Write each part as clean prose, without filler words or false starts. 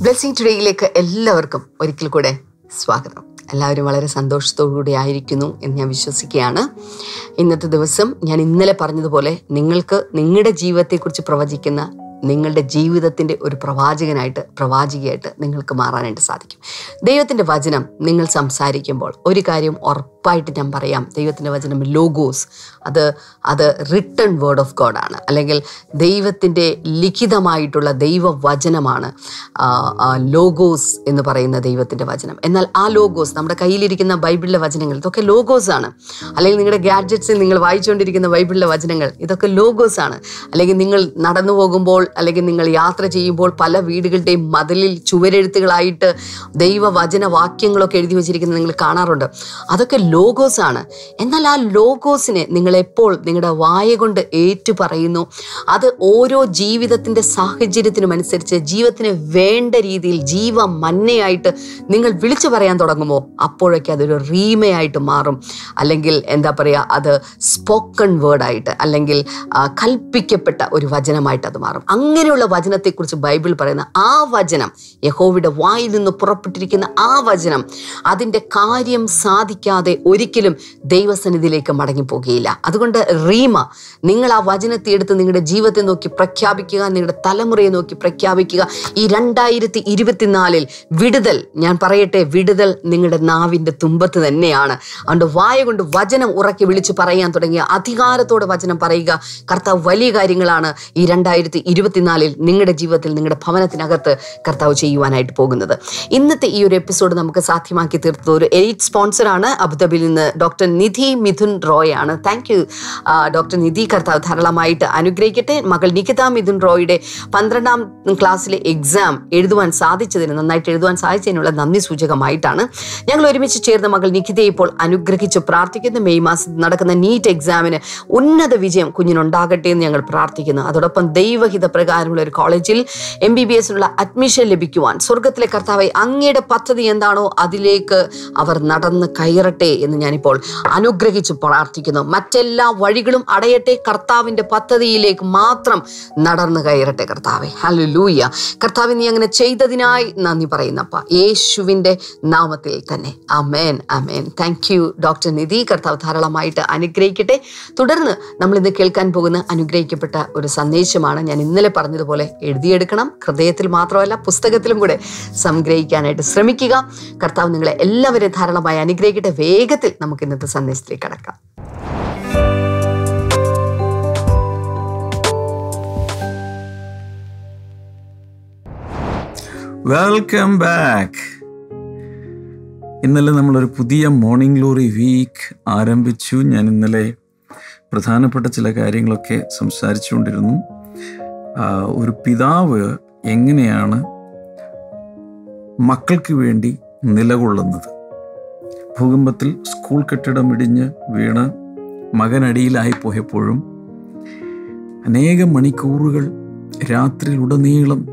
Blessing ടുഡേയിലേക്ക് എല്ലാവർക്കും ഒരിക്കൽ കൂടെ സ്വാഗതം. എല്ലാവരും വളരെ സന്തോഷത്തോടുകൂടി ആയിരിക്കുന്നു എന്ന് ഞാൻ വിശ്വസിക്കുകയാണ്. ഇന്നത്തെ ദിവസം ഞാൻ ഇന്നലെ പറഞ്ഞതുപോലെ നിങ്ങൾക്ക് നിങ്ങളുടെ ജീവിതത്തെക്കുറിച്ച് പ്രവചിക്കുന്ന നിങ്ങളുടെ ജീവിതത്തിൻ്റെ ഒരു പ്രവാചികയായിട്ട് നിങ്ങൾക്ക് മാറാനായിട്ട് സാധിക്കും. ദൈവത്തിൻ്റെ വചനം നിങ്ങൾ സംസാരിക്കുമ്പോൾ ഒരു കാര്യം ഉറപ്പായിട്ട് ഞാൻ പറയാം, ദൈവത്തിൻ്റെ വചനം ലോഗോസ്, അത് റിട്ടൺ വേർഡ് ഓഫ് ഗോഡ് ആണ്, അല്ലെങ്കിൽ ദൈവത്തിൻ്റെ ലിഖിതമായിട്ടുള്ള ദൈവവചനമാണ് ലോഗോസ് എന്ന് പറയുന്ന ദൈവത്തിൻ്റെ വചനം. എന്നാൽ ആ ലോഗോസ്, നമ്മുടെ കയ്യിലിരിക്കുന്ന ബൈബിളിലെ വചനങ്ങൾ, ഇതൊക്കെ ലോഗോസ് ആണ്. അല്ലെങ്കിൽ നിങ്ങളുടെ ഗാഡ്ജറ്റ്സിൽ നിങ്ങൾ വായിച്ചുകൊണ്ടിരിക്കുന്ന ബൈബിളിലെ വചനങ്ങൾ, ഇതൊക്കെ ലോഗോസ് ആണ്. അല്ലെങ്കിൽ നിങ്ങൾ നടന്നു പോകുമ്പോൾ, അല്ലെങ്കിൽ നിങ്ങൾ യാത്ര ചെയ്യുമ്പോൾ പല വീടുകളുടെയും മതിലിൽ ചുവരെഴുത്തുകളായിട്ട് ദൈവവചന വാക്യങ്ങളൊക്കെ എഴുതി വെച്ചിരിക്കുന്നത് നിങ്ങൾ കാണാറുണ്ട്. അതൊക്കെ ലോഗോസ് ആണ്. എന്നാൽ ആ ലോഗോസിനെ നിങ്ങളെപ്പോൾ നിങ്ങളുടെ വായ കൊണ്ട് ഏറ്റു പറയുന്നു, അത് ഓരോ ജീവിതത്തിൻ്റെ സാഹചര്യത്തിനും അനുസരിച്ച് ജീവിതത്തിന് വേണ്ട രീതിയിൽ ജീവമന്നയായിട്ട് നിങ്ങൾ വിളിച്ചു പറയാൻ തുടങ്ങുമോ, അപ്പോഴൊക്കെ അതൊരു റീമയായിട്ട് മാറും. അല്ലെങ്കിൽ എന്താ പറയുക, അത് സ്പോക്കൺ വേർഡായിട്ട്, അല്ലെങ്കിൽ കൽപ്പിക്കപ്പെട്ട ഒരു വചനമായിട്ട് അത് മാറും. അങ്ങനെയുള്ള വചനത്തെക്കുറിച്ച് ബൈബിൾ പറയുന്ന ആ വചനം, യഹോവയുടെ വായിൽ നിന്ന് പുറപ്പെട്ടിരിക്കുന്ന ആ വചനം, അതിൻ്റെ കാര്യം സാധിക്കാതെ ഒരിക്കലും ദൈവസന്നിധിയിലേക്ക് മടങ്ങിപ്പോകുകയില്ല. അതുകൊണ്ട് റീമ, നിങ്ങൾ ആ വചനത്തെ എടുത്ത് നിങ്ങളുടെ ജീവിതത്തെ നോക്കി പ്രഖ്യാപിക്കുക, നിങ്ങളുടെ തലമുറയെ നോക്കി പ്രഖ്യാപിക്കുക. ഈ 2024 വിടുതൽ, ഞാൻ പറയട്ടെ, വിടുതൽ നിങ്ങളുടെ നാവിൻ്റെ തുമ്പത്ത് തന്നെയാണ്. അതുകൊണ്ട് വായ കൊണ്ട് വചനം ഉറക്കി വിളിച്ച് പറയാൻ തുടങ്ങിയ, അധികാരത്തോടെ വചനം പറയുക. കർത്താവ് വലിയ കാര്യങ്ങളാണ് ഈ 2024 നിങ്ങളുടെ ജീവിതത്തിൽ, നിങ്ങളുടെ ഭവനത്തിനകത്ത് കർത്താവ് ചെയ്യുവാനായിട്ട് പോകുന്നത്. ഇന്നത്തെ ഈ ഒരു എപ്പിസോഡ് നമുക്ക് സാധ്യമാക്കി തീർത്തത് ഒരു എയ്റ്റ് സ്പോൺസറാണ്. അബുദാബിയിൽ നിന്ന് ഡോക്ടർ നിധി മിഥുൻ റോയ് ആണ്. Thank you doctor Nidhi. കർത്താവ് ധാരാളമായിട്ട് അനുഗ്രഹിക്കട്ടെ. മകൾ നികിത മിഥുൻ റോയുടെ 12ാം ക്ലാസ്സിലെ എക്സാം നന്നായിട്ട് എഴുതുവാൻ സാധിച്ചതിനുള്ള നന്ദി സൂചകമായിട്ടാണ് ഞങ്ങൾ ഒരുമിച്ച് ചേർന്ന മകൾ നികിതയെ ഇപ്പോൾ അനുഗ്രഹിച്ച് പ്രാർത്ഥിക്കുന്നു. മെയ് മാസത്തിൽ നടക്കുന്ന നീറ്റ് എക്സാമിന് ഉന്നത വിജയം കുഞ്ഞിനുണ്ടാകട്ടെ എന്ന് ഞങ്ങൾ പ്രാർത്ഥിക്കുന്നു. അതോടൊപ്പം ദൈവഹിത പ്രകാരമുള്ള ഒരു കോളേജിൽ MBBSനുള്ള അഡ്മിഷൻ ലഭിക്കുവാൻ സ്വർഗത്തിലെ കർത്താവെ, അങ്ങയുടെ പദ്ധതി എന്താണോ അതിലേക്ക് അവർ നടന്ന് കയറട്ടെ എന്ന് ഞാനിപ്പോൾ അനുഗ്രഹിച്ച് പ്രാർത്ഥിക്കുന്നു. മറ്റെല്ലാ വഴികളും അടയട്ടെ, കർത്താവിൻ്റെ പദ്ധതിയിലേക്ക് മാത്രം നടന്ന് കയറട്ടെ കർത്താവെ. ഹല്ലേലൂയ. കർത്താവെ, നീ അങ്ങനെ ചെയ്തതിനായി നന്ദി പറയുന്നപ്പ, യേശുവിൻ്റെ നാമത്തിൽ തന്നെ. ആമേൻ, ആമേൻ. Thank you doctor Nidhi. കർത്താവ് ധാരാളമായിട്ട് അനുഗ്രഹിക്കട്ടെ. തുടർന്ന് നമ്മൾ ഇന്ന് കേൾക്കാൻ പോകുന്ന അനുഗ്രഹിക്കപ്പെട്ട ഒരു സന്ദേശമാണ്. ഞാൻ ഇന്നലെ പറഞ്ഞതുപോലെ എഴുതിയെടുക്കണം, ഹൃദയത്തിൽ മാത്രമല്ല പുസ്തകത്തിലും കൂടെ സംഗ്രഹിക്കാനായിട്ട് ശ്രമിക്കുക. കർത്താവ് നിങ്ങളെ എല്ലാവരെയും ധാരാളമായി അനുഗ്രഹിക്കട്ടെ. വേഗത്തിൽ നമുക്ക് ഇന്നത്തെ സന്ദേശത്തിലേക്ക് കടക്കാം. Welcome back. ഇന്നലെ നമ്മളൊരു പുതിയ മോർണിംഗ് ഗ്ലോറി വീക്ക് ആരംഭിച്ചു. ഞാൻ ഇന്നലെ പ്രധാനപ്പെട്ട ചില കാര്യങ്ങളൊക്കെ സംസാരിച്ചുകൊണ്ടിരുന്നു. ഒരു പിതാവ് എങ്ങനെയാണ് മക്കൾക്ക് വേണ്ടി നിലകൊള്ളുന്നത്. ഭൂകമ്പത്തിൽ സ്കൂൾ കെട്ടിടം ഇടിഞ്ഞ് വീണ് മകനടിയിലായി പോയപ്പോഴും അനേകം മണിക്കൂറുകൾ രാത്രിയിലുടനീളം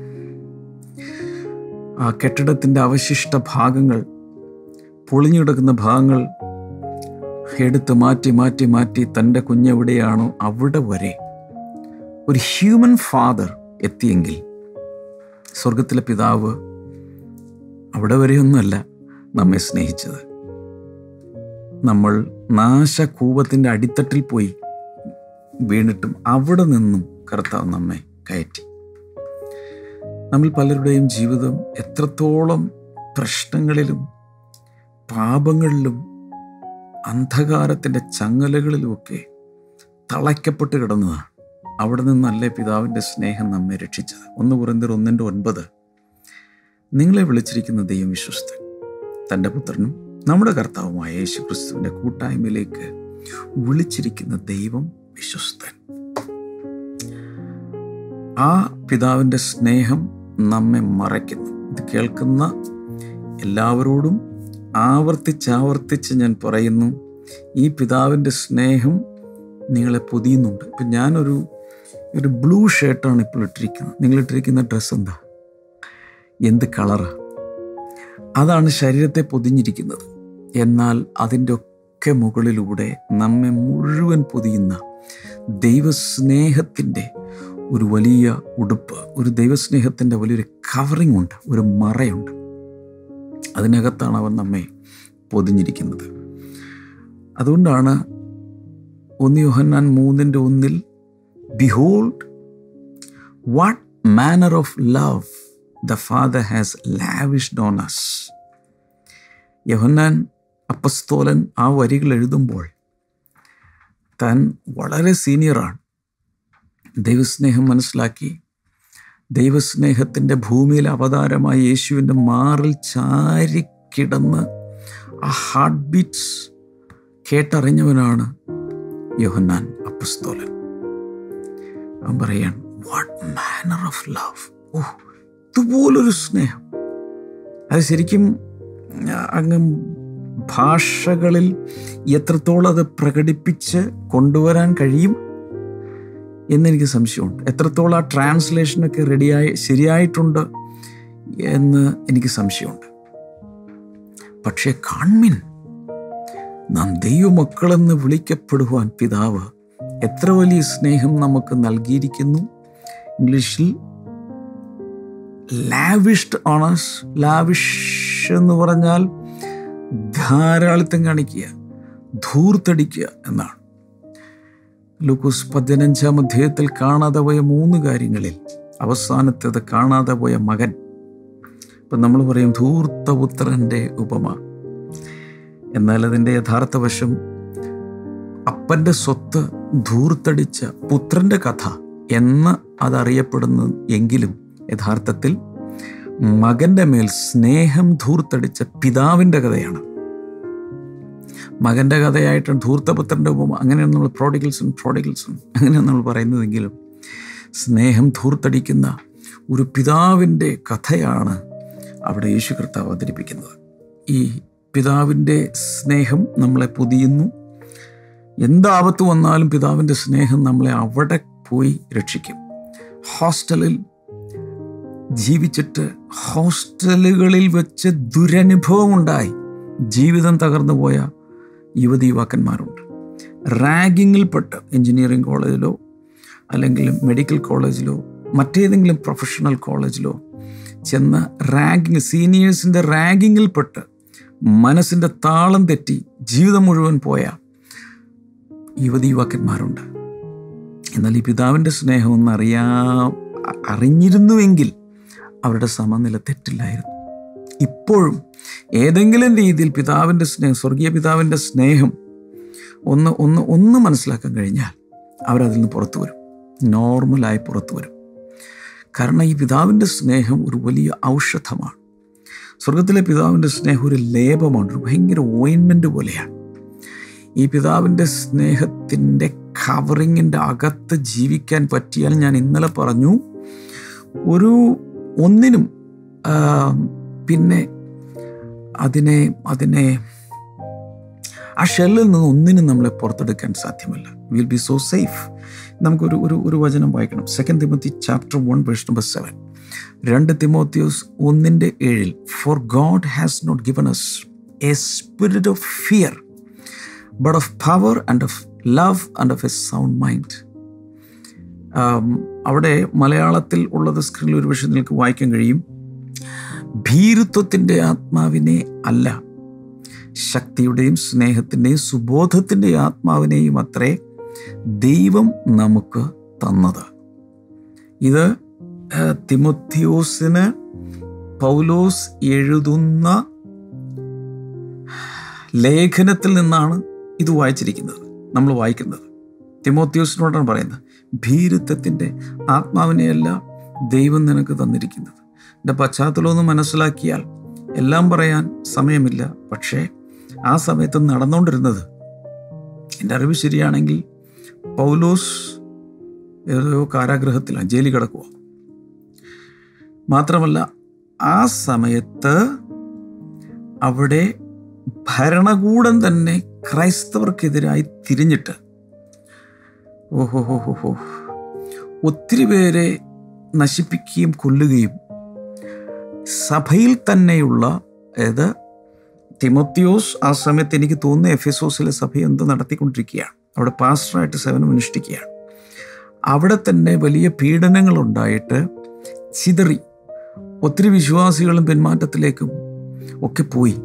ആ കെട്ടിടത്തിൻ്റെ അവശിഷ്ട ഭാഗങ്ങൾ, പൊളിഞ്ഞു കിടക്കുന്ന ഭാഗങ്ങൾ എടുത്ത് മാറ്റി തൻ്റെ കുഞ്ഞെവിടെയാണോ അവിടെ വരെ ഒരു ഹ്യൂമൻ ഫാദർ എത്തിയെങ്കിൽ, സ്വർഗത്തിലെ പിതാവ് അവിടെ വരെയൊന്നുമല്ല നമ്മെ സ്നേഹിച്ചത്. നമ്മൾ നാശകൂപത്തിൻ്റെ അടിത്തട്ടിൽ പോയി വീണിട്ടും അവിടെ നിന്നും കർത്താവ് നമ്മെ കയറ്റി. നമ്മൾ പലരുടെയും ജീവിതം എത്രത്തോളം പ്രശ്നങ്ങളിലും പാപങ്ങളിലും അന്ധകാരത്തിൻ്റെ ചങ്ങലകളിലുമൊക്കെ തളയ്ക്കപ്പെട്ട് കിടന്നതാണ്. അവിടെ നിന്നല്ലേ പിതാവിൻ്റെ സ്നേഹം നമ്മെ രക്ഷിച്ചത്. 1 കൊരിന്ത്യർ 1:9, നിങ്ങളെ വിളിച്ചിരിക്കുന്ന ദൈവം വിശ്വസ്തൻ, തൻ്റെ പുത്രനും നമ്മുടെ കർത്താവുമായ യേശു ക്രിസ്തുവിൻ്റെ കൂട്ടായ്മയിലേക്ക് വിളിച്ചിരിക്കുന്ന ദൈവം വിശ്വസ്തൻ. ആ പിതാവിൻ്റെ സ്നേഹം നമ്മെ മറയ്ക്കുന്നു. ഇത് കേൾക്കുന്ന എല്ലാവരോടും ആവർത്തിച്ച് ഞാൻ പറയുന്നു, ഈ പിതാവിൻ്റെ സ്നേഹം നിങ്ങളെ പൊതിയുന്നുണ്ട്. ഇപ്പം ഞാനൊരു ബ്ലൂ ഷർട്ടാണ് ഇപ്പോൾ ഇട്ടിരിക്കുന്നത്. നിങ്ങളിട്ടിരിക്കുന്ന ഡ്രസ്സ് എന്താ, എന്ത് കളറാണ്? അതാണ് ശരീരത്തെ പൊതിഞ്ഞിരിക്കുന്നത്. എന്നാൽ അതിൻ്റെ ഒക്കെ മുകളിലൂടെ നമ്മെ മുഴുവൻ പൊതിയുന്ന ദൈവസ്നേഹത്തിൻ്റെ ഒരു വലിയ ഉടുപ്പ്, ഒരു ദൈവസ്നേഹത്തിൻ്റെ വലിയൊരു കവറിംഗ് ഉണ്ട്, ഒരു മറയുണ്ട്. അതിനകത്താണ് അവൻ നമ്മെ പൊതിഞ്ഞിരിക്കുന്നത്. അതുകൊണ്ടാണ് 1 യോഹന്നാൻ 3:1 "Behold, what manner of love the Father has lavished on us." യോഹന്നാൻ അപ്പസ്തോലൻ ആ വരികൾ എഴുതുമ്പോൾ താൻ വളരെ സീനിയറാണ്. ദൈവസ്നേഹം മനസ്സിലാക്കി ദൈവസ്നേഹത്തിൻ്റെ ഭൂമിയിൽ അവതാരമായ യേശുവിൻ്റെ മാറിൽ ചാരിക്കിടന്ന് ആ ഹാർട്ട് ബീറ്റ്സ് കേട്ടറിഞ്ഞവനാണ് യോഹന്നാൻ അപ്പസ്തോലൻ. അവൻ പറയാണ്, വാട്ട് മാനർ ഓഫ് ലവ്. ഇതുപോലൊരു സ്നേഹം. അത് ശരിക്കും അങ്ങ് ഭാഷകളിൽ എത്രത്തോളം അത് പ്രകടിപ്പിച്ച് കൊണ്ടുവരാൻ കഴിയും എന്നെനിക്ക് സംശയമുണ്ട്. എത്രത്തോളം ആ ട്രാൻസ്ലേഷനൊക്കെ ശരിയായിട്ടുണ്ട് എന്ന് എനിക്ക് സംശയമുണ്ട്. പക്ഷേ കാൺമിൻ, നാം ദൈവമക്കളെന്ന് വിളിക്കപ്പെടുവാൻ പിതാവ് എത്ര വലിയ സ്നേഹം നമുക്ക് നൽകിയിരിക്കുന്നു. ഇംഗ്ലീഷിൽ ലാവിഷ്ഡ് ഓൺ us. ലാവിഷ് എന്ന് പറഞ്ഞാൽ ധാരാളിത്തം കാണിക്കുക, ധൂർത്തടിക്കുക എന്നാണ്. ലൂക്കോസ് 15-ാം അധ്യായത്തിൽ കാണാതെ പോയ 3 കാര്യങ്ങളിൽ അവസാനത്തേത് കാണാതെ പോയ മകൻ. ഇപ്പം നമ്മൾ പറയും ധൂർത്തപുത്രൻ്റെ ഉപമ. എന്നാൽ അതിൻ്റെ യഥാർത്ഥ വശം അപ്പൻ്റെ സ്വത്ത് ധൂർത്തടിച്ച പുത്രൻ്റെ കഥ എന്ന് അതറിയപ്പെടുന്നു. എങ്കിലും യഥാർത്ഥത്തിൽ മകൻ്റെ മേൽ സ്നേഹം ധൂർത്തടിച്ച പിതാവിൻ്റെ കഥയാണ്. മകൻ്റെ കഥയായിട്ടാണ് ധൂർത്തപുത്രൻ്റെ ഉപമ. അങ്ങനെയാണ് നമ്മൾ പ്രോഡിഗൽസും അങ്ങനെയാണ് നമ്മൾ പറയുന്നതെങ്കിലും സ്നേഹം ധൂർത്തടിക്കുന്ന ഒരു പിതാവിൻ്റെ കഥയാണ് അവിടെ യേശു കർത്താവ് അവതരിപ്പിക്കുന്നത്. ഈ പിതാവിൻ്റെ സ്നേഹം നമ്മളെ പൊതിയുന്നു. എന്താപത്ത് വന്നാലും പിതാവിൻ്റെ സ്നേഹം നമ്മളെ അവിടെ പോയി രക്ഷിക്കും. ഹോസ്റ്റലിൽ ജീവിച്ചിട്ട് ഹോസ്റ്റലുകളിൽ വെച്ച് ദുരനുഭവം ഉണ്ടായി ജീവിതം തകർന്നു പോയ യുവതി യുവാക്കന്മാരുണ്ട്. റാഗിങ്ങിൽപ്പെട്ട് എഞ്ചിനീയറിംഗ് കോളേജിലോ അല്ലെങ്കിൽ മെഡിക്കൽ കോളേജിലോ മറ്റേതെങ്കിലും പ്രൊഫഷണൽ കോളേജിലോ ചെന്ന് സീനിയേഴ്സിൻ്റെ റാഗിങ്ങിൽപ്പെട്ട് മനസ്സിൻ്റെ താളം തെറ്റി ജീവിതം മുഴുവൻ പോയ യുവതി യുവാക്കന്മാരുണ്ട്. എന്നാൽ ഈ പിതാവിൻ്റെ സ്നേഹം ഒന്ന് അറിഞ്ഞിരുന്നുവെങ്കിൽ അവരുടെ സമനില തെറ്റില്ലായിരുന്നു. ഇപ്പോഴും ഏതെങ്കിലും രീതിയിൽ പിതാവിൻ്റെ സ്നേഹം, സ്വർഗീയ പിതാവിൻ്റെ സ്നേഹം ഒന്ന് മനസ്സിലാക്കാൻ കഴിഞ്ഞാൽ അവരതിൽ നിന്ന് പുറത്തു വരും, നോർമലായി പുറത്തു വരും. കാരണം ഈ പിതാവിൻ്റെ സ്നേഹം ഒരു വലിയ ഔഷധമാണ്. സ്വർഗത്തിലെ പിതാവിൻ്റെ സ്നേഹം ഒരു ലേപമാണ്, ഒരു ഭയങ്കര ഓയിൻമെൻറ്റ് പോലെയാണ്. ഈ പിതാവിൻ്റെ സ്നേഹത്തിൻ്റെ കവറിങ്ങിൻ്റെ അകത്ത് ജീവിക്കാൻ പറ്റിയാൽ, ഞാൻ ഇന്നലെ പറഞ്ഞു, ഒന്നിനും പിന്നെ അതിനെ ആ ഷെല്ലിൽ നിന്ന് ഒന്നിനും നമ്മളെ പുറത്തെടുക്കാൻ സാധ്യമല്ല. Will be so safe. നമുക്കൊരു വചനം വായിക്കണം. 2 തിമോത്തി chapter 1 verse number 7. 2 തിമോത്തിയോസ് 1:7. For God has not given us a spirit of fear, but of power and of love and of a sound mind. അവിടെ മലയാളത്തിൽ ഉള്ളത് സ്ക്രീനിൽ ഒരു പക്ഷേ നിങ്ങൾക്ക് വായിക്കാൻ കഴിയും. ഭീരുത്വത്തിൻ്റെ ആത്മാവിനെ അല്ല, ശക്തിയുടെയും സ്നേഹത്തിൻ്റെയും സുബോധത്തിൻ്റെയും ആത്മാവിനെയും അത്രേ ദൈവം നമുക്ക് തന്നത്. ഇത് തിമോത്തിയോസിന് പൗലോസ് എഴുതുന്ന ലേഖനത്തിൽ നിന്നാണ് ഇത് വായിച്ചിരിക്കുന്നത്, നമ്മൾ വായിക്കുന്നത്. തിമോത്തിയോസിനോടാണ് പറയുന്നത്, ഭീരുത്വത്തിൻ്റെ ആത്മാവിനെയല്ല ദൈവം നിനക്ക് തന്നിരിക്കുന്നത്. എൻ്റെ പശ്ചാത്തലമൊന്ന് മനസ്സിലാക്കിയാൽ എല്ലാം പറയാൻ സമയമില്ല. പക്ഷേ ആ സമയത്ത് നടന്നുകൊണ്ടിരുന്നത്, എൻ്റെ അറിവ് ശരിയാണെങ്കിൽ, പൗലോസ് ഏതോ കാരാഗൃഹത്തിലാണ്, ജയിലിൽ കിടക്കുക. മാത്രമല്ല ആ സമയത്ത് അവിടെ ഭരണകൂടം തന്നെ ക്രൈസ്തവർക്കെതിരായി തിരിഞ്ഞിട്ട് ഒത്തിരി പേരെ നശിപ്പിക്കുകയും കൊല്ലുകയും, സഭയിൽ തന്നെയുള്ള, അതായത് തിമോത്തിയോസ് ആ സമയത്ത് എനിക്ക് തോന്നുന്നു എഫെസോസിലെ സഭ എന്ത് നടത്തിക്കൊണ്ടിരിക്കുകയാണ്, അവിടെ പാസ്റ്ററായിട്ട് സേവനം അനുഷ്ഠിക്കുകയാണ്. അവിടെ തന്നെ വലിയ പീഡനങ്ങളുണ്ടായിട്ട് ചിതറി ഒത്തിരി വിശ്വാസികളും പിന്മാറ്റത്തിലേക്കും ഒക്കെ പോയി.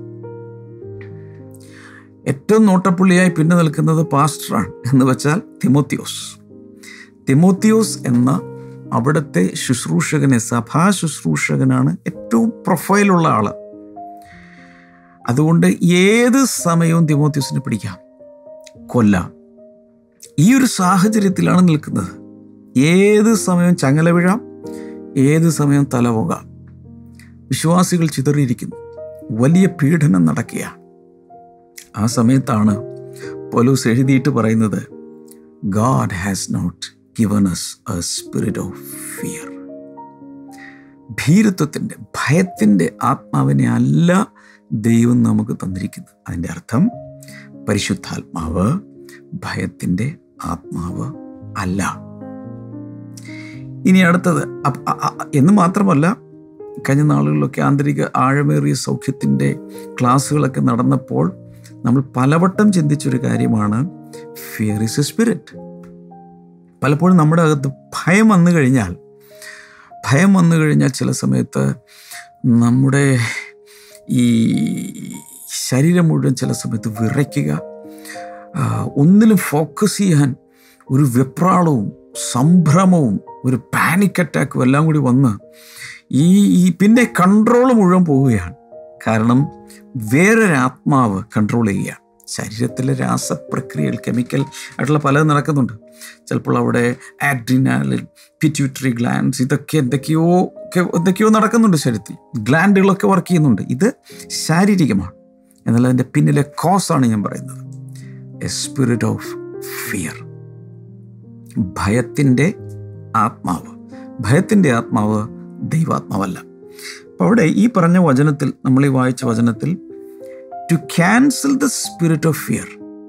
ഏറ്റവും നോട്ടപ്പുള്ളിയായി പിന്നെ നിൽക്കുന്നത് പാസ്റ്ററാണ്, എന്ന് വെച്ചാൽ തിമോത്തിയോസ് എന്ന അവിടുത്തെ ശുശ്രൂഷകനെ, സഭാ ശുശ്രൂഷകനാണ് ഏറ്റവും പ്രൊഫൈലുള്ള ആള്. അതുകൊണ്ട് ഏത് സമയവും തിമോത്തിയോസിനെ പിടിക്കാം, കൊല്ലാം. ഈ ഒരു സാഹചര്യത്തിലാണ് നിൽക്കുന്നത്. ഏത് സമയം ചങ്ങല വീഴാം, ഏത് സമയം തല പോകാം. വിശ്വാസികൾ ചിതറിയിരിക്കുന്നു, വലിയ പീഡനം നടക്കുകയാണ്. ആ സമയത്താണ് പൗലോസ് എഴുതിയിട്ട് പറയുന്നത്, God has not given us a spirit of fear. ഭീരുത്വത്തിൻ്റെ, ഭയത്തിൻ്റെ ആത്മാവിനെ അല്ല ദൈവം നമുക്ക് തന്നിരിക്കുന്നത്. അതിൻ്റെ അർത്ഥം പരിശുദ്ധാത്മാവ് ഭയത്തിൻ്റെ ആത്മാവ് അല്ല. ഇനി അടുത്തത് എന്ന് മാത്രമല്ല, കഴിഞ്ഞ നാളുകളിലൊക്കെ ആന്തരിക ആഴമേറിയ സൗഖ്യത്തിൻ്റെ ക്ലാസ്സുകളൊക്കെ നടന്നപ്പോൾ നമ്മൾ പലവട്ടം ചിന്തിച്ചൊരു കാര്യമാണ് ഫിയർ ഈസ് എ സ്പിരിറ്റ്. പലപ്പോഴും നമ്മുടെ അകത്ത് ഭയം വന്നു കഴിഞ്ഞാൽ ചില സമയത്ത് നമ്മുടെ ഈ ശരീരം മുഴുവൻ ചില സമയത്ത് വിറയ്ക്കുക, ഒന്നിലും ഫോക്കസ് ചെയ്യാൻ ഒരു വെപ്രാളവും സംഭ്രമവും ഒരു പാനിക് അറ്റാക്കും എല്ലാം കൂടി വന്ന് ഈ പിന്നെ കൺട്രോൾ മുഴുവൻ പോവുകയാണ്. കാരണം വേറൊരു ആത്മാവ് കൺട്രോൾ ചെയ്യുക. ശരീരത്തിലെ രാസപ്രക്രിയകൾ, കെമിക്കൽ ആയിട്ടുള്ള പലതും നടക്കുന്നുണ്ട്. ചിലപ്പോൾ അവിടെ ആഡ്രിനാലിൻ, പിറ്റ്യൂട്ടറി ഗ്ലാൻഡ്സ്, ഇതൊക്കെ എന്തൊക്കെയോ നടക്കുന്നുണ്ട് ശരീരത്തിൽ. ഗ്ലാൻഡുകളൊക്കെ വർക്ക് ചെയ്യുന്നുണ്ട്. ഇത് ശാരീരികമാണ്. എന്നാൽ അതിൻ്റെ പിന്നിലെ കോസാണ് ഞാൻ പറയുന്നത്, എ സ്പിരിറ്റ് ഓഫ് ഫിയർ. ഭയത്തിൻ്റെ ആത്മാവ്. ഭയത്തിൻ്റെ ആത്മാവ് ദൈവാത്മാവല്ല. അപ്പോൾ അവിടെ ഈ പറഞ്ഞ വചനത്തിൽ, നമ്മൾ ഈ വായിച്ച വചനത്തിൽ, to cancel the spirit of fear,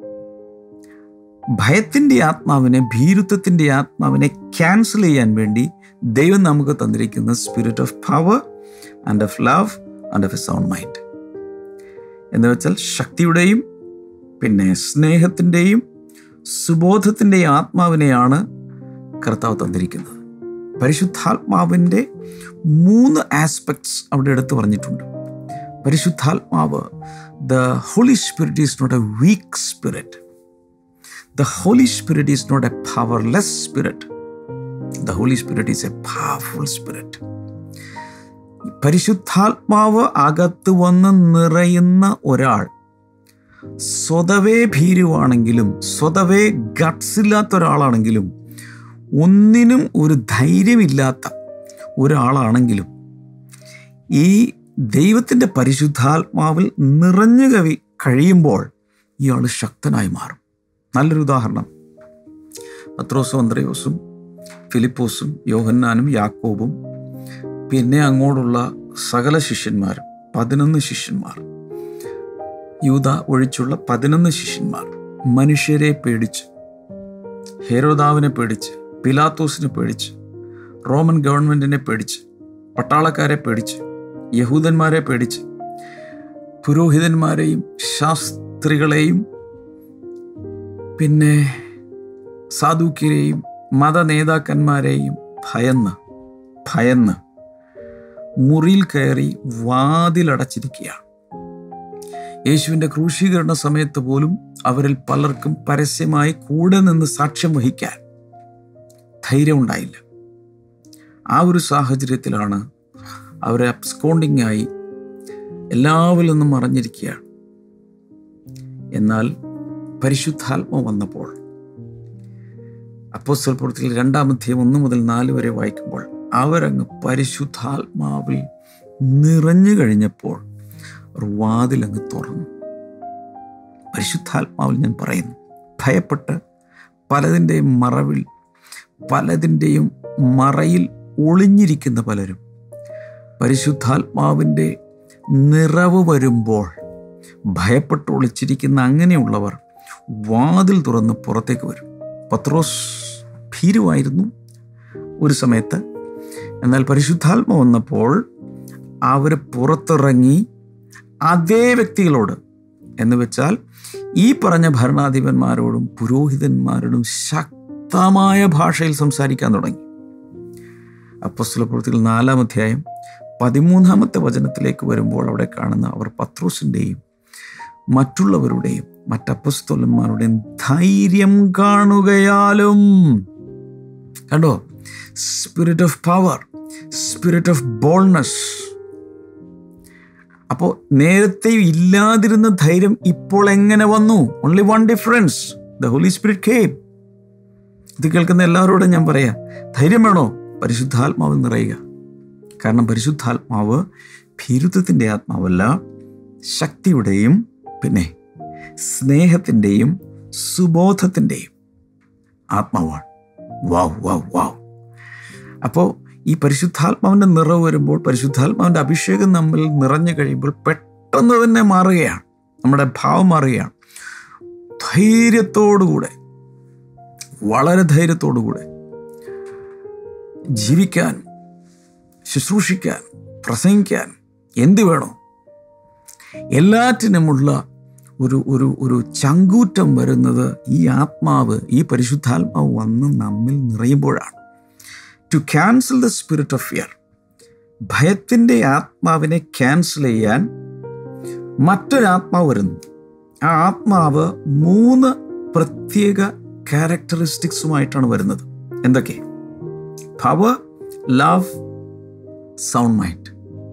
ഭയത്തിൻ്റെ ആത്മാവിനെ, ഭീരുത്വത്തിൻ്റെ ആത്മാവിനെ ക്യാൻസൽ ചെയ്യാൻ വേണ്ടി ദൈവം നമുക്ക് തന്നിരിക്കുന്ന spirit of power and of love and of a sound mind. എന്ന് വെച്ചാൽ ശക്തിയുടെയും പിന്നെ സ്നേഹത്തിൻ്റെയും സുബോധത്തിൻ്റെയും ആത്മാവിനെയാണ് കർത്താവ് തന്നിരിക്കുന്നത്. പരിശുദ്ധാത്മാവിൻ്റെ 3 ആസ്പെക്ട്സ് അവിടെ എടുത്തു പറഞ്ഞിട്ടുണ്ട്. പരിശുദ്ധാത്മാവ്, the holy spirit is not a weak spirit. The holy spirit is not a powerless spirit. The holy spirit is a powerful spirit. പരിശുദ്ധാത്മാവ് അകത്ത് വന്ന് നിറയുന്ന ഒരാൾ സ്വതവേ ഭീരുവാണെങ്കിലും, സ്വതവേ ഗട്ട്സ് ഇല്ലാത്ത ഒരാളാണെങ്കിലും, ഒന്നിനും ഒരു ധൈര്യമില്ലാത്ത ഒരാളാണെങ്കിലും, ഈ ദൈവത്തിൻ്റെ പരിശുദ്ധാത്മാവിൽ നിറഞ്ഞു കഴിയുമ്പോൾ ഇയാൾ ശക്തനായി മാറും. നല്ലൊരു ഉദാഹരണം, പത്രോസും അന്ത്രയോസും ഫിലിപ്പോസും യോഹന്നാനും യാക്കോബും പിന്നെ അങ്ങോട്ടുള്ള സകല ശിഷ്യന്മാരും, 11 ശിഷ്യന്മാർ, യൂദ ഒഴിച്ചുള്ള 11 ശിഷ്യന്മാർ മനുഷ്യരെ പേടിച്ച്, ഹെരോദാവിനെ പേടിച്ച്, പിലാത്തോസിനെ പേടിച്ച്, റോമൻ ഗവൺമെൻറ്റിനെ പേടിച്ച്, പട്ടാളക്കാരെ പേടിച്ച്, യഹൂദന്മാരെ പേടിച്ച്, പുരോഹിതന്മാരെയും ശാസ്ത്രികളെയും പിന്നെ സാദൂക്യരെയും മതനേതാക്കന്മാരെയും ഭയന്ന് മുറിയിൽ കയറി വാതിലടച്ചിരിക്കുകയാണ്. യേശുവിൻ്റെ ക്രൂശീകരണ സമയത്ത് പോലും അവരിൽ പലർക്കും പരസ്യമായി കൂടെ നിന്ന് സാക്ഷ്യം വഹിക്കാൻ ധൈര്യം ഉണ്ടായില്ല. ആ ഒരു സാഹചര്യത്തിലാണ് അവരെ അബ്സ്കോണ്ടിങ്ങായി എല്ലാവരിൽ നിന്നും മറഞ്ഞിരിക്കുകയാണ്. എന്നാൽ പരിശുദ്ധാത്മാവ് വന്നപ്പോൾ, അപ്പോസ്തല പ്രവൃത്തികൾ 2-ാം അധ്യായം 1 മുതൽ 4 വരെ വായിക്കുമ്പോൾ, അവരങ്ങ് പരിശുദ്ധാത്മാവിൽ നിറഞ്ഞു കഴിഞ്ഞപ്പോൾ വാതിലങ്ങ് തുറന്നു. പരിശുദ്ധാത്മാവിൽ ഞാൻ പറയുന്നു, ഭയപ്പെട്ട് പലതിൻ്റെയും മറയിൽ ഒളിഞ്ഞിരിക്കുന്ന പലരും പരിശുദ്ധാത്മാവിൻ്റെ നിറവ് വരുമ്പോൾ ഭയപ്പെട്ട് ഒളിച്ചിരിക്കുന്ന അങ്ങനെയുള്ളവർ വാതിൽ തുറന്ന് പുറത്തേക്ക് വരും. പത്രോസ് ഭീരുവായിരുന്നു ഒരു സമയത്ത്. എന്നാൽ പരിശുദ്ധാത്മ വന്നപ്പോൾ അവർ പുറത്തിറങ്ങി അതേ വ്യക്തികളോട്, എന്ന് വെച്ചാൽ ഈ പറഞ്ഞ ഭരണാധിപന്മാരോടും പുരോഹിതന്മാരോടും ശക്തമായ ഭാഷയിൽ സംസാരിക്കാൻ തുടങ്ങി. അപ്പോസ്തല പ്രവൃത്തികൾ 4-ാം അധ്യായം 13-ാമത്തെ വചനത്തിലേക്ക് വരുമ്പോൾ അവിടെ കാണുന്ന അവർ പത്രോസിൻ്റെയും മറ്റുള്ളവരുടെയും മറ്റപ്പസ്തോലന്മാരുടെയും ധൈര്യം കാണുകയാലും, കണ്ടോ, spirit of power, spirit of boldness. അപ്പോൾ നേരത്തെ ഇല്ലാതിരുന്ന ധൈര്യം ഇപ്പോൾ എങ്ങനെ വന്നു? Only one difference, the holy spirit came. ഇത് കേൾക്കുന്ന എല്ലാവരോടും ഞാൻ പറയാം, ധൈര്യം വേണോ? പരിശുദ്ധാത്മാവിൽ നിറയുക. കാരണം പരിശുദ്ധാത്മാവ് ഭീരുത്വത്തിൻ്റെ ആത്മാവല്ല, ശക്തിയുടെയും പിന്നെ സ്നേഹത്തിൻ്റെയും സുബോധത്തിൻ്റെയും ആത്മാവാണ്. വാവ് വാവ് വാവ്. അപ്പോൾ ഈ പരിശുദ്ധാത്മാവിൻ്റെ നിറവ് വരുമ്പോൾ, പരിശുദ്ധാത്മാവിൻ്റെ അഭിഷേകം നമ്മിൽ നിറഞ്ഞു കഴിയുമ്പോൾ പെട്ടെന്ന് തന്നെ മാറുകയാണ്, നമ്മുടെ ഭാവം മാറുകയാണ്. ധൈര്യത്തോടുകൂടെ, വളരെ ധൈര്യത്തോടുകൂടെ ജീവിക്കാൻ, ശുശ്രൂഷിക്കാൻ, പ്രസംഗിക്കാൻ, എന്ത് വേണോ എല്ലാറ്റിനുമുള്ള ഒരു ചങ്കൂറ്റം വരുന്നത് ഈ ആത്മാവ്, ഈ പരിശുദ്ധാത്മാവ് വന്ന് നമ്മിൽ നിറയുമ്പോഴാണ്. To cancel the spirit of fear, ഭയത്തിൻ്റെ ആത്മാവിനെ ക്യാൻസൽ ചെയ്യാൻ മറ്റൊരാത്മാവ് വരുന്നു. ആ ആത്മാവ് 3 പ്രത്യേക ക്യാരക്ടറിസ്റ്റിക്സുമായിട്ടാണ് വരുന്നത്. എന്തൊക്കെ? Power, love, sound mind.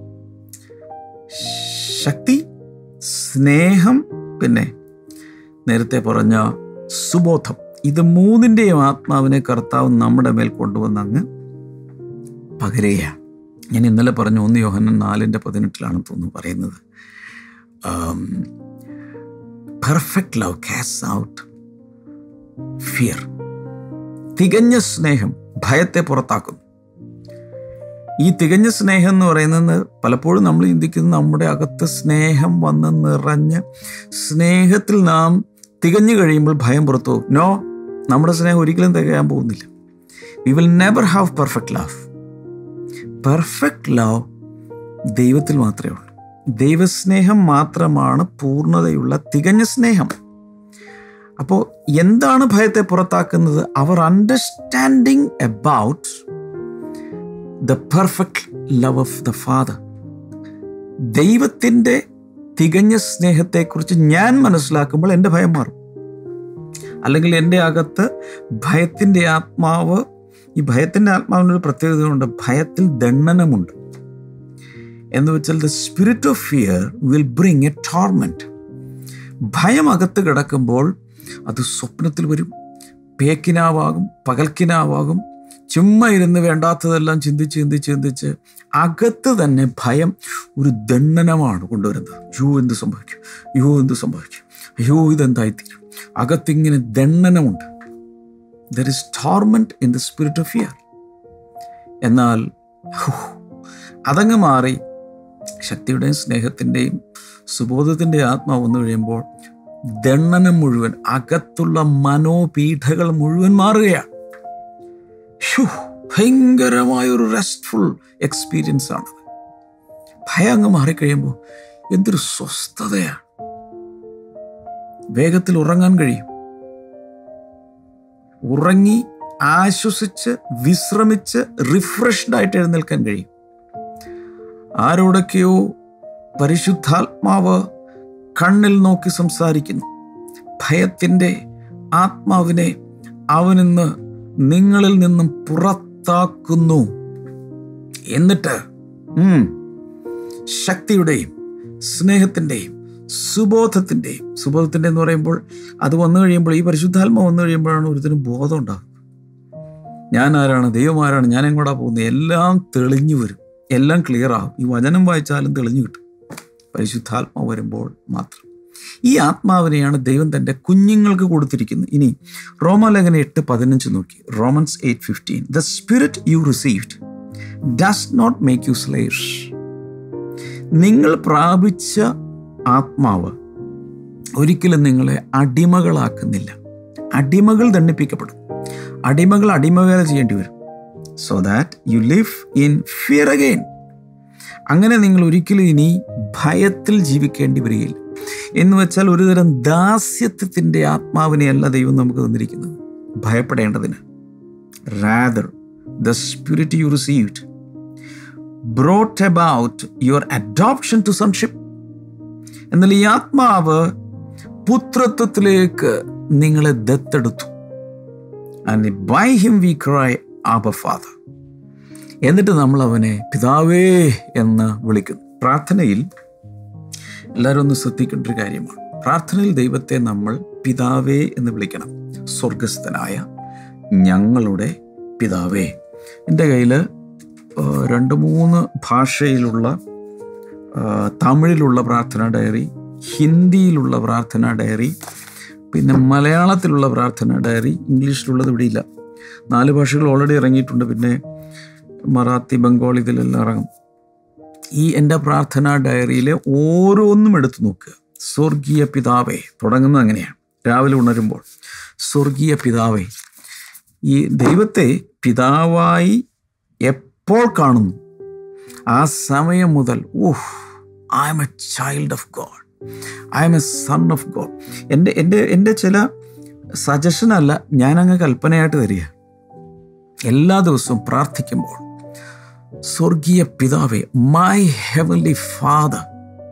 ശക്തി, സ്നേഹം, പിന്നെ നേരത്തെ പറഞ്ഞ സുബോധം. ഇത് 3ൻ്റെയും ആത്മാവിനെ കർത്താവ് നമ്മുടെ മേൽ കൊണ്ടുവന്ന് അങ്ങ് പകരുകയാണ്. ഞാൻ ഇന്നലെ പറഞ്ഞു 1 യോഹന്നാൻ 4:18 തോന്നുന്നു പറയുന്നത്, perfect love cast out fear. തികഞ്ഞ സ്നേഹം ഭയത്തെ പുറത്താക്കുന്നു. ഈ തികഞ്ഞ സ്നേഹം എന്ന് പറയുന്നത് പലപ്പോഴും നമ്മൾ ചിന്തിക്കുന്നത് നമ്മുടെ അകത്ത് സ്നേഹം വന്ന് നിറഞ്ഞ് സ്നേഹത്തിൽ നാം തികഞ്ഞു കഴിയുമ്പോൾ ഭയം പുറത്തു പോകും. നോ, നമ്മുടെ സ്നേഹം ഒരിക്കലും തികയാൻ പോകുന്നില്ല. We will never have perfect love. Perfect love ദൈവത്തിൽ മാത്രമേ ഉള്ളൂ. ദൈവസ്നേഹം മാത്രമാണ് പൂർണ്ണതയുള്ള തികഞ്ഞ സ്നേഹം. അപ്പോൾ എന്താണ് ഭയത്തെ പുറത്താക്കുന്നത്? Our understanding about the perfect love of the father. ദൈവത്തിൻ്റെ തികഞ്ഞ സ്നേഹത്തെക്കുറിച്ച് ഞാൻ മനസ്സിലാക്കുമ്പോൾ എൻ്റെ ഭയം മാറും. അല്ലെങ്കിൽ എൻ്റെ അകത്ത് ഭയത്തിൻ്റെ ആത്മാവ്, ഈ ഭയത്തിൻ്റെ ആത്മാവിനൊരു പ്രത്യേകതയുണ്ട്, ഭയത്തിൽ ദണ്ഡനമുണ്ട്. എന്ന് വെച്ചാൽ the spirit of fear will bring a torment. ഭയം അകത്ത് കിടക്കുമ്പോൾ അത് സ്വപ്നത്തിൽ വരും, പേക്കിനാവാകും, പകൽക്കിനാവാകും. ചുമ്മാ ഇരുന്ന് വേണ്ടാത്തതെല്ലാം ചിന്തിച്ച് അകത്ത് തന്നെ ഭയം ഒരു ദണ്ഡനമാണ് കൊണ്ടുവരുന്നത്. അയ്യോ എന്ത് സംഭവിക്കും, അയ്യോ എന്ത് സംഭവിക്കും, അയ്യോ ഇതെന്തായിത്തീരും. അകത്തിങ്ങനെ ദണ്ഡനമുണ്ട്. There is torment in the spirit of fear. എന്നാൽ അതങ്ങ് മാറി ശക്തിയുടെയും സ്നേഹത്തിൻ്റെയും സുബോധത്തിൻ്റെ ആത്മാവ് വന്നു കഴിയുമ്പോൾ ദണ്ഡനം മുഴുവൻ, അകത്തുള്ള മനോപീഠകൾ മുഴുവൻ മാറുകയാണ്. ഭയങ്കരമായൊരു റെസ്റ്റ്ഫുൾ എക്സ്പീരിയൻസ് ആണത്. ഭയം അങ്ങ് മാറിക്കഴിയുമ്പോൾ എന്തൊരു സ്വസ്ഥതയാണ്. വേഗത്തിൽ ഉറങ്ങാൻ കഴിയും. ഉറങ്ങി ആശ്വസിച്ച് വിശ്രമിച്ച് റിഫ്രഷ്ഡ് ആയിട്ട് എഴുന്നേൽക്കാൻ കഴിയും. ആരോടൊക്കെയോ പരിശുദ്ധാത്മാവ് കണ്ണിൽ നോക്കി സംസാരിക്കുന്നു. ഭയത്തിൻ്റെ ആത്മാവിനെ അവനിന്ന് നിങ്ങളിൽ നിന്നും പുറത്താക്കുന്നു. എന്നിട്ട് ശക്തിയുടെയും സ്നേഹത്തിൻ്റെയും സുബോധത്തിൻ്റെ എന്ന് പറയുമ്പോൾ അത് വന്നു കഴിയുമ്പോൾ, ഈ പരിശുദ്ധാത്മ വന്നു കഴിയുമ്പോഴാണ് ഒരുത്തിനും ബോധം ഉണ്ടാകുന്നത്. ഞാൻ ആരാണ്, ദൈവം ആരാണ്, ഞാൻ എങ്ങോട്ടാ പോകുന്നത്, എല്ലാം തെളിഞ്ഞു വരും, എല്ലാം ക്ലിയർ ആകും. ഈ വചനം വായിച്ചാലും തെളിഞ്ഞു കിട്ടും പരിശുദ്ധാത്മാവ് വരുമ്പോൾ മാത്രം. ഈ ആത്മാവിനെയാണ് ദൈവം തൻ്റെ കുഞ്ഞുങ്ങൾക്ക് കൊടുത്തിരിക്കുന്നത്. ഇനി റോമാലേഖനം 8:15 നോക്കി. Romans 8:15. The spirit you received does not make you slaves. നിങ്ങൾ പ്രാപിച്ച ആത്മാവ് ഒരിക്കലും നിങ്ങളെ അടിമകളാക്കുന്നില്ല. അടിമകൾ ദണ്ഡിപ്പിക്കപ്പെടും. അടിമകൾ അടിമവേല ചെയ്യേണ്ടി വരും. So that you live in fear again. അങ്ങനെ നിങ്ങൾ ഒരിക്കലും ഇനി ഭയത്തിൽ ജീവിക്കേണ്ടി വരികയില്ല. എന്ന് വെച്ചാൽ ഒരുതരം ദാസ്യത്വത്തിൻ്റെ ആത്മാവിനെയല്ല ദൈവം നമുക്ക് തന്നിരിക്കുന്നത് ഭയപ്പെടേണ്ടതിന്. Rather, the spirit you received brought about your adoption to sonship. എന്നാൽ ഈ ആത്മാവ് പുത്രത്വത്തിലേക്ക് നിങ്ങളെ ദത്തെടുത്തു. And by him we cry, Abba Father. എന്നിട്ട് നമ്മൾ അവനെ പിതാവേ എന്ന് വിളിക്കുന്നു. പ്രാർത്ഥനയിൽ എല്ലാവരും ഒന്ന് ശ്രദ്ധിക്കേണ്ട ഒരു കാര്യമാണ്. പ്രാർത്ഥനയിൽ ദൈവത്തെ നമ്മൾ പിതാവേ എന്ന് വിളിക്കണം. സ്വർഗസ്ഥനായ ഞങ്ങളുടെ പിതാവേ. എൻ്റെ കയ്യിൽ 2-3 ഭാഷയിലുള്ള, തമിഴിലുള്ള പ്രാർത്ഥനാ ഡയറി, ഹിന്ദിയിലുള്ള പ്രാർത്ഥനാ ഡയറി, പിന്നെ മലയാളത്തിലുള്ള പ്രാർത്ഥനാ ഡയറി, ഇംഗ്ലീഷിലുള്ളത് ഇവിടെ ഇല്ല. 4 ഭാഷകൾ ഓൾറെഡി ഇറങ്ങിയിട്ടുണ്ട്. പിന്നെ മറാത്തി, ബംഗാളി, ഇതിലെല്ലാം ഇറങ്ങും. ഈ എൻ്റെ പ്രാർത്ഥനാ ഡയറിയിലെ ഓരോന്നും എടുത്തു നോക്കുക. സ്വർഗീയ പിതാവേ തുടങ്ങുന്നത് അങ്ങനെയാണ്. രാവിലെ ഉണരുമ്പോൾ സ്വർഗീയ പിതാവേ. ഈ ദൈവത്തെ പിതാവായി എപ്പോൾ കാണുന്നു ആ സമയം മുതൽ I am a child of God, I am a son of God. എൻ്റെ ചില സജഷനല്ല, ഞാനങ്ങ് കൽപ്പനയായിട്ട് തരിക. എല്ലാ ദിവസവും പ്രാർത്ഥിക്കുമ്പോൾ സ്വർഗീയ പിതാവേ, മൈ ഹെവൻലി ഫാദർ,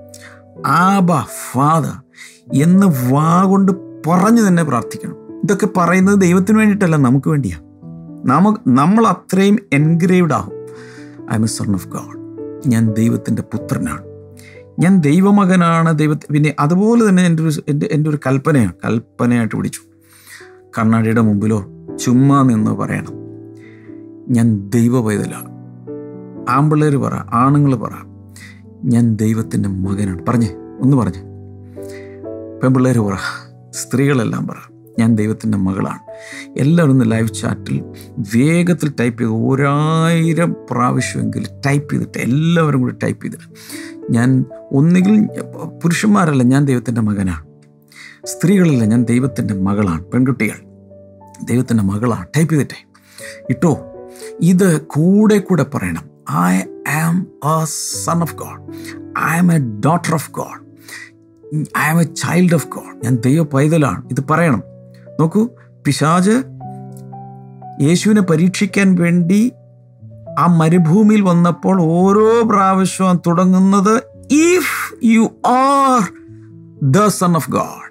ആബ ഫാദർ എന്ന് വാഗൊണ്ട് പറഞ്ഞു തന്നെ പ്രാർത്ഥിക്കണം. ഇതൊക്കെ പറയുന്നത് ദൈവത്തിന് വേണ്ടിയിട്ടല്ല, നമുക്ക് വേണ്ടിയാണ്. നമ്മൾ അത്രയും എൻഗ്രേവ്ഡ് ആകും. I am a son of God, ഞാൻ ദൈവത്തിൻ്റെ പുത്രനാണ്, ഞാൻ ദൈവമകനാണ്. പിന്നെ അതുപോലെ തന്നെ എൻ്റെ ഒരു കൽപ്പനയായിട്ട് പിടിച്ചു. കണ്ണാടിയുടെ മുമ്പിലോ ചുമ്മാ നിന്ന് പറയണം, ഞാൻ ദൈവ പൈതലാണ്. ആൺപിള്ളേർ പറ, ആണുങ്ങൾ പറ, ഞാൻ ദൈവത്തിൻ്റെ മകനാണ്. ഒന്ന് പറഞ്ഞേ. പെൺപിള്ളേർ പറ, സ്ത്രീകളെല്ലാം പറ, ഞാൻ ദൈവത്തിൻ്റെ മകളാണ്. എല്ലാവരും ഒന്ന് ലൈവ് ചാറ്റിൽ വേഗത്തിൽ ടൈപ്പ് ചെയ്ത് 1000 പ്രാവശ്യമെങ്കിലും ടൈപ്പ് ചെയ്തിട്ട്, എല്ലാവരും കൂടി ടൈപ്പ് ചെയ്തിട്ട്, ഞാൻ ഒന്നുകിൽ പുരുഷന്മാരല്ല, ഞാൻ ദൈവത്തിൻ്റെ മകനാണ്. സ്ത്രീകളല്ല, ഞാൻ ദൈവത്തിൻ്റെ മകളാണ്. പെൺകുട്ടികൾ ദൈവത്തിൻ്റെ മകളാണ്. ടൈപ്പ് ചെയ്തിട്ടേ ഇട്ടോ. ഇത് കൂടെ പറയണം. I am a son of God, I am a daughter of God, I am a child of God. ഞാൻ ദൈവ പൈതലാണ്. ഇത് പറയണം. നോക്കൂ, പിശാച് യേശുവിനെ പരീക്ഷിക്കാൻ വേണ്ടി ആ മരുഭൂമിയിൽ വന്നപ്പോൾ ഓരോ പ്രാവശ്യവും തുടങ്ങുന്നത് if you are the son of God,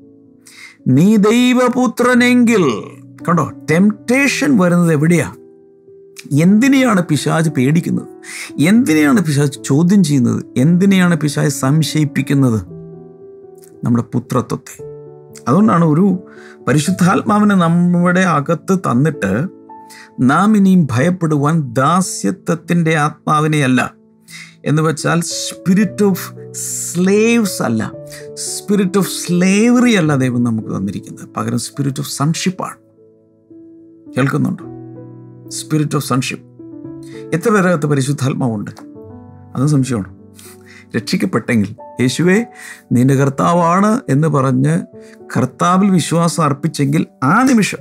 നീ ദൈവപുത്രനെങ്കിൽ. കണ്ടോ, ടെംപ്ടേഷൻ വരുന്നത് എവിടെയാ? എന്തിനെയാണ് പിശാച് പേടിക്കുന്നത്? എന്തിനെയാണ് പിശാച് ചോദ്യം ചെയ്യുന്നത്? എന്തിനെയാണ് പിശാച് സംശയിപ്പിക്കുന്നത്? നമ്മുടെ പുത്രത്വത്തെ. അതുകൊണ്ടാണ് ഒരു പരിശുദ്ധാത്മാവിനെ നമ്മുടെ അകത്ത് തന്നിട്ട് നാം ഇനിയും ഭയപ്പെടുവാൻ ദാസ്യത്വത്തിൻ്റെ ആത്മാവിനെയല്ല, എന്ന് വെച്ചാൽ സ്പിരിറ്റ് ഓഫ് സ്ലേവ്സ് അല്ല, സ്പിരിറ്റ് ഓഫ് സ്ലേവറി അല്ല ദൈവം നമുക്ക് തന്നിരിക്കുന്നത്. പകരം സ്പിരിറ്റ് ഓഫ് സൺഷിപ്പാണ്. കേൾക്കുന്നുണ്ടോ? Spirit of sonship. എത്ര പേരകത്ത് പരിശുദ്ധാത്മാവുണ്ട്? അതും സംശയമാണ്. രക്ഷിക്കപ്പെട്ടെങ്കിൽ യേശുവേ നിന്റെ കർത്താവാണ് എന്ന് പറഞ്ഞ് കർത്താവിൽ വിശ്വാസം അർപ്പിച്ചെങ്കിൽ ആ നിമിഷം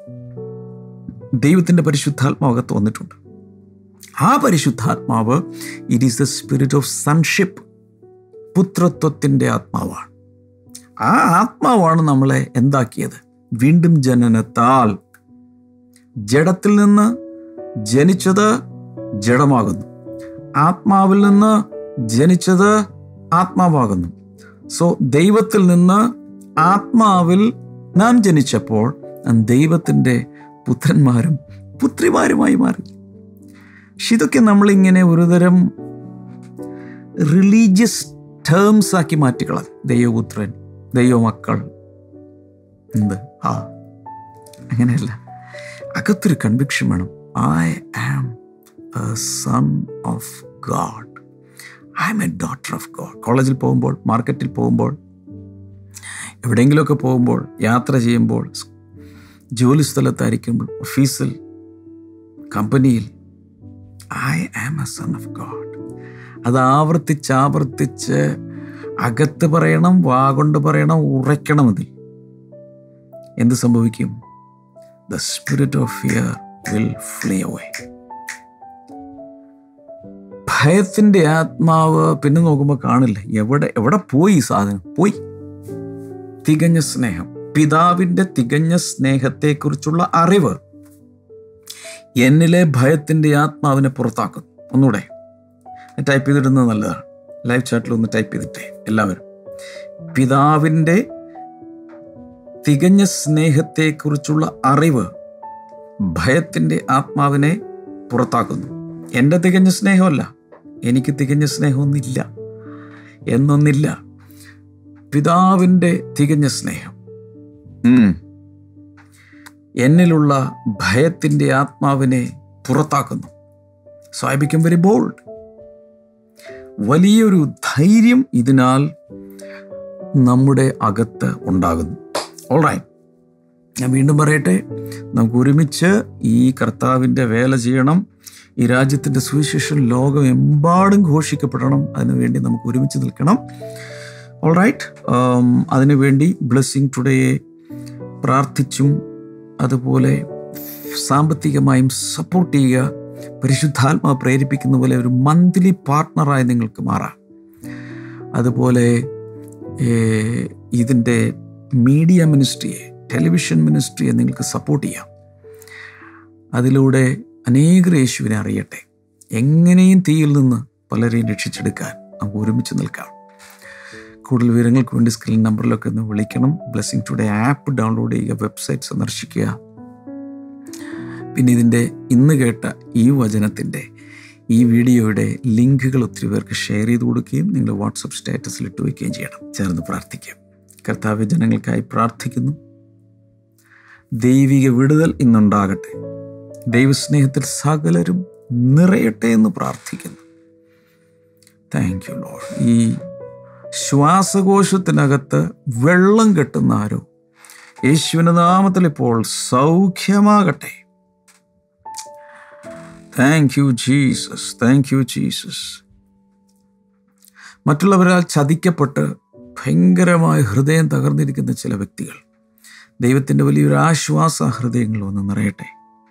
ദൈവത്തിൻ്റെ പരിശുദ്ധാത്മാവകത്ത് വന്നിട്ടുണ്ട്. ആ പരിശുദ്ധാത്മാവ് it is the spirit of sonship, പുത്രത്വത്തിൻ്റെ ആത്മാവാണ്. ആ ആത്മാവാണ് നമ്മളെ എന്താക്കിയത്? വീണ്ടും ജനനത്താൽ. ജഡത്തിൽ നിന്ന് ജനിച്ചത് ജഡമാകുന്നു, ആത്മാവിൽ നിന്ന് ജനിച്ചത് ആത്മാവാകുന്നു. സോ ദൈവത്തിൽ നിന്ന് ആത്മാവിൽ നാം ജനിച്ചപ്പോൾ ദൈവത്തിൻ്റെ പുത്രന്മാരും പുത്രിമാരുമായി മാറി. പക്ഷെ ഇതൊക്കെ നമ്മളിങ്ങനെ ഒരുതരം റിലീജിയസ് ടേംസ് ആക്കി മാറ്റിക്കളഞ്ഞു. ദൈവപുത്രൻ, ദൈവമക്കൾ, അങ്ങനെയല്ല. അകത്തൊരു കൺവിക്ഷൻ വേണം. I am a son of God, I am a daughter of God. കോളേജിൽ പോകുമ്പോൾ, മാർക്കറ്റിൽ പോകുമ്പോൾ, എവിടെയെങ്കിലുമൊക്കെ പോകുമ്പോൾ, യാത്ര ചെയ്യുമ്പോൾ, ജോലി സ്ഥലത്തായിരിക്കുമ്പോൾ, ഓഫീസിൽ, കമ്പനിയിൽ, I am a son of God. അത് ആവർത്തിച്ച് അകത്ത് പറയണം, വാഗൊണ്ട് പറയണം, ഉറയ്ക്കണം. അതിൽ എന്ത് സംഭവിക്കും? The spirit of fear will flee away. ഭയത്തിൻ്റെ ആത്മാവ് പിന്നെ നോക്കുമ്പോൾ കാണില്ല. എവിടെ പോയി ഈ സാധനം? പോയി. തികഞ്ഞ സ്നേഹം, പിതാവിൻ്റെ തികഞ്ഞ സ്നേഹത്തെക്കുറിച്ചുള്ള അറിവ് എന്നിലെ ഭയത്തിൻ്റെ ആത്മാവിനെ പുറത്താക്കുന്നു. ഒന്നുകൂടെ, ടൈപ്പ് ചെയ്തിടുന്നത് നല്ലതാണ്. ലൈവ് ചാറ്റിൽ ഒന്ന് ടൈപ്പ് ചെയ്തിട്ടേ എല്ലാവരും. പിതാവിൻ്റെ തികഞ്ഞ സ്നേഹത്തെക്കുറിച്ചുള്ള അറിവ് ഭയത്തിൻ്റെ ആത്മാവിനെ പുറത്താക്കുന്നു. എൻ്റെ തികഞ്ഞ സ്നേഹമല്ല, എനിക്ക് തികഞ്ഞ സ്നേഹമൊന്നില്ല എന്നൊന്നില്ല. പിതാവിൻ്റെ തികഞ്ഞ സ്നേഹം എന്നിലുള്ള ഭയത്തിൻ്റെ ആത്മാവിനെ പുറത്താക്കുന്നു. So I become very bold. വലിയൊരു ധൈര്യം ഇതിനാൽ നമ്മുടെ അകത്ത് ഉണ്ടാകുന്നു. ഓൾറൈറ്റ്, ഞാൻ വീണ്ടും പറയട്ടെ, നമുക്ക് ഒരുമിച്ച് ഈ കർത്താവിൻ്റെ വേല ചെയ്യണം. ഈ രാജ്യത്തിൻ്റെ സുവിശേഷം ലോകമെമ്പാടും ഘോഷിക്കപ്പെടണം. അതിനുവേണ്ടി നമുക്ക് ഒരുമിച്ച് നിൽക്കണം. ഓൾറൈറ്റ്, അതിനുവേണ്ടി ബ്ലെസ്സിങ് ടുഡേയെ പ്രാർത്ഥിച്ചും അതുപോലെ സാമ്പത്തികമായും സപ്പോർട്ട് ചെയ്യുക. പരിശുദ്ധാത്മാവ് പ്രേരിപ്പിക്കുന്ന പോലെ ഒരു മന്ത്ലി പാർട്ട്ണറായി നിങ്ങൾക്ക് മാറാം. അതുപോലെ ഇതിൻ്റെ മീഡിയ മിനിസ്ട്രിയെ, ടെലിവിഷൻ മിനിസ്ട്രിയെ നിങ്ങൾക്ക് സപ്പോർട്ട് ചെയ്യാം. അതിലൂടെ അനേകർ യേശുവിനെ അറിയട്ടെ. എങ്ങനെയും തീയിൽ നിന്ന് പലരെയും രക്ഷിച്ചെടുക്കാൻ നമുക്ക് ഒരുമിച്ച് നിൽക്കാം. കൂടുതൽ വിവരങ്ങൾക്ക് വേണ്ടി സ്ക്രീൻ നമ്പറിലൊക്കെ ഒന്ന് വിളിക്കണം. ബ്ലെസ്സിങ് ടുഡേ ആപ്പ് ഡൗൺലോഡ് ചെയ്യുക, വെബ്സൈറ്റ് സന്ദർശിക്കുക. പിന്നെ ഇതിൻ്റെ ഇന്ന് കേട്ട ഈ വചനത്തിൻ്റെ, ഈ വീഡിയോയുടെ ലിങ്കുകൾ ഒത്തിരി പേർക്ക് ഷെയർ ചെയ്ത് കൊടുക്കുകയും നിങ്ങളുടെ വാട്സപ്പ് സ്റ്റാറ്റസിൽ ഇട്ട് വയ്ക്കുകയും ചെയ്യണം. ചേർന്ന് പ്രാർത്ഥിക്കാം. കർത്താവ്, ജനങ്ങൾക്കായി പ്രാർത്ഥിക്കുന്നു. ദൈവിക വിടുതൽ ഇന്നുണ്ടാകട്ടെ. ദൈവസ്നേഹത്തിൽ സകലരും നിറയട്ടെ എന്ന് പ്രാർത്ഥിക്കുന്നു. Thank you Lord. ഈ ശ്വാസകോശത്തിനകത്ത് വെള്ളം കെട്ടുന്ന ആരോ യേശുവിൻ്റെ നാമത്തിൽ ഇപ്പോൾ സൗഖ്യമാകട്ടെ. Thank you Jesus, thank you Jesus. മറ്റുള്ളവരാൽ ചതിക്കപ്പെട്ട് ഭയങ്കരമായ ഹൃദയം തകർന്നിരിക്കുന്ന ചില വ്യക്തികൾ, ദൈവത്തിൻ്റെ വലിയൊരു ആശ്വാസ ഹൃദയങ്ങൾ വന്ന് നിറയട്ടെ.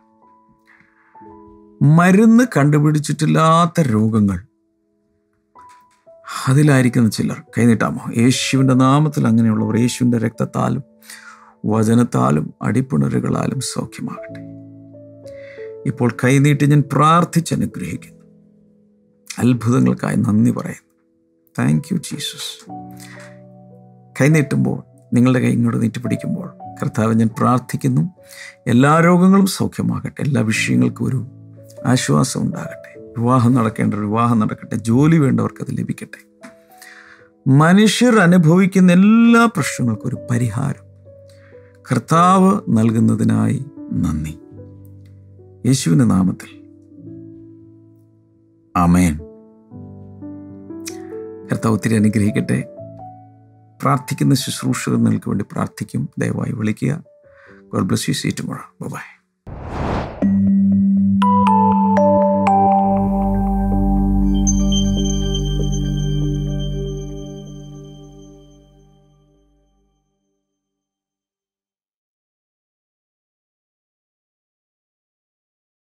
മരുന്ന് കണ്ടുപിടിച്ചിട്ടില്ലാത്ത രോഗങ്ങൾ, അതിലായിരിക്കുന്ന ചിലർ കൈനീട്ടാമോ? യേശുവിൻ്റെ നാമത്തിൽ അങ്ങനെയുള്ളവർ യേശുവിൻ്റെ രക്തത്താലും വചനത്താലും അടിപ്പിണറുകളാലും സൗഖ്യമാകട്ടെ. ഇപ്പോൾ കൈനീട്ടി ഞാൻ പ്രാർത്ഥിച്ചനുഗ്രഹിക്കുന്നു. അത്ഭുതങ്ങൾക്കായി നന്ദി പറയുന്നു. Thank you Jesus. കൈനീട്ടുമ്പോൾ, നിങ്ങളുടെ കൈ ഇങ്ങോട്ട് നീട്ടിപ്പിടിക്കുമ്പോൾ, കർത്താവ് ഞാൻ പ്രാർത്ഥിക്കുന്നു, എല്ലാ രോഗങ്ങളും സൗഖ്യമാകട്ടെ. എല്ലാ വിഷയങ്ങൾക്കും ഒരു ആശ്വാസം ഉണ്ടാകട്ടെ. വിവാഹം നടക്കേണ്ടവർ വിവാഹം നടക്കട്ടെ. ജോലി വേണ്ടവർക്ക് അത് ലഭിക്കട്ടെ. മനുഷ്യർ അനുഭവിക്കുന്ന എല്ലാ പ്രശ്നങ്ങൾക്കും ഒരു പരിഹാരം കർത്താവ് നൽകുന്നതിനായി നന്ദി. യേശുവിൻ്റെ നാമത്തിൽ ആമേൻ. കർത്താവ് ഒത്തിരി അനുഗ്രഹിക്കട്ടെ. പ്രാർത്ഥിക്കുന്ന ശുശ്രൂഷകർക്ക് വേണ്ടി പ്രാർത്ഥിക്കും. ദയവായി വിളിക്കുക. God bless you. See you tomorrow. By.